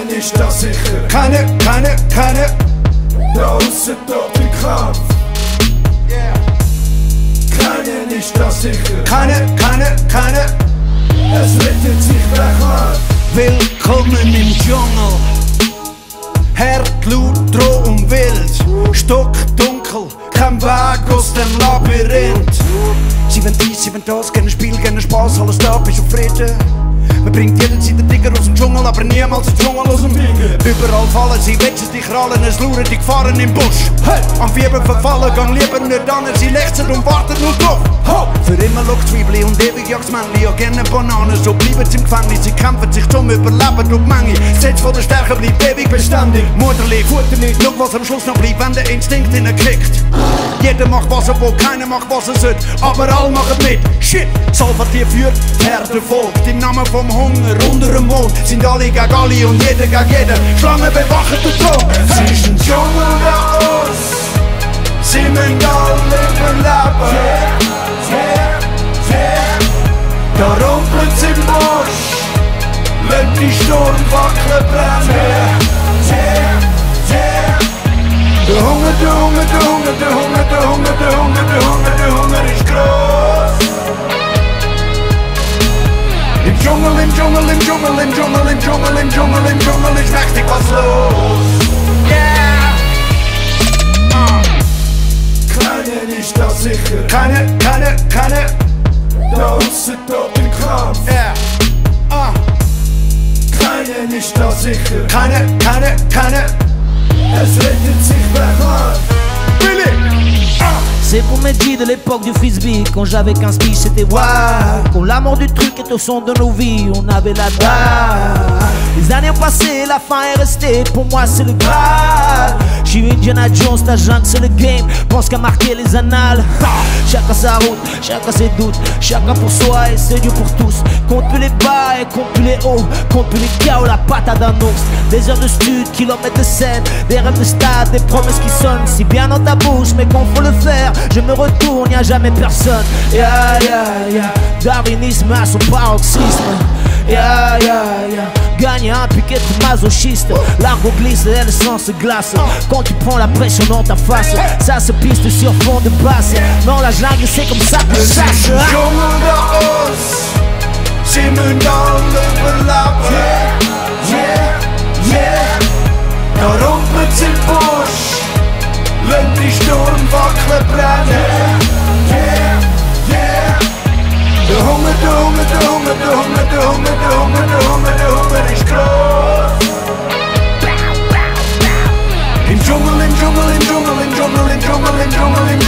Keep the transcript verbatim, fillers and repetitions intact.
Keinen ist da sicher. Keine, keine, keine. Da aussen tobt im Kampf. Keinen ist da sicher. Keine, keine, keine. Es rettet sich wer kann. Willkommen im Dschungel. Herd, laut, roh und wild. Stockdunkel, kein Weg aus dem Labyrinth. Sie wollen dies, sie wollen das, gerne Spiel, gerne Spaß, alles da, bist du Frieden. Man bringt jederzeit den Tiger aus dem Dschungel, aber niemals den Dschungel aus dem Tiger. Überall fallen sie, wetschen dich rallen, es luren die Gefahren im Busch. Hey! Am Fieber verfallen, gang lieber nicht an, sie lechzen und warten nur drauf. Ho! Für immer lockt Zwiebeln und ewig jagt's Männli, ja gerne Bananen, so bleiben sie im Gefängnis. Sie kämpfen sich zum Überleben durch die Menge. Setz von der Stärke bleibt ewig beständig. Mutterlich, Futter nicht, schau was am Schluss noch bleibt, wenn der Instinkt innen kickt. Jeder macht was er will, keiner macht was er sollte, aber alle machen mit. Shit! Salvatierr führt, Herde folgt, im Namen vom Hunger unter dem Mond sind alle gegen alle und jeder gegen jeden. Schlangen bewachen den Thron. Es ist ein Dschungel da aus. Sie müssen alle überleben. Yeah, yeah, yeah. Da rumpelt's im Busch. Lass die Sturmfackeln brennen. Yeah, yeah, yeah. Der Hunger, der Hunger, der Hunger, der Hunger, der Hunger, der Hunger, der Hunger, der Hunger ist groß. Im Dschungel, im Dschungel, im Dschungel, im Dschungel, im Dschungel, im Dschungel, im Dschungel ist mächtig was los. Yeah! Uh. Keinen ist da sicher. Keine, keine, keine. Da aussen tobt im Kampf. Yeah! Uh. Keinen ist da sicher. Keine, keine, keine. Es rettet sich wer kann. C'est pour mes G de l'époque du frisbee. Quand j'avais quinze piges c'était waouh. Quand la mort du truc est au son de nos vies, on avait la dalle. Les années ont passé, la fin est restée. Pour moi c'est le Graal. J'suis Indiana Jones, ta jungle c'est le game. Pense qu'à marquer les annales. Chacun sa route, chacun ses doutes. Chacun pour soi et c'est Dieu pour tous. Compte plus les bas et compte plus les hauts. Compte plus les chaos, la patate d'un ours. Des heures de stud, kilomètres de scène. Des rêves de stade, des promesses qui sonnent si bien dans ta bouche. Mais quand faut le faire, je me retourne, y'a jamais personne. Yeah, yeah, yeah. Darwinisme à son paroxysme. Yeah, yeah, yeah. Gagne un piquet de masochiste. L'argot glisse et le sang se glace. Quand tu prends la pression dans ta face, ça se piste sur fond de basse. Non, la jungle c'est comme ça que ça se passe. Dschungel da aus. Sie müssen alle überleben. Yeah, yeah. Da rumpelt's im Busch. Lass die Sturmfackeln brennen. Yeah, yeah. Der Hunger, der Hunger, der Hunger, der Hunger, der Hunger, der Hunger, der Hunger, der Hunger ist groß. Im Dschungel, im Dschungel, im Dschungel, im Dschungel, im Dschungel, im Dschungel, im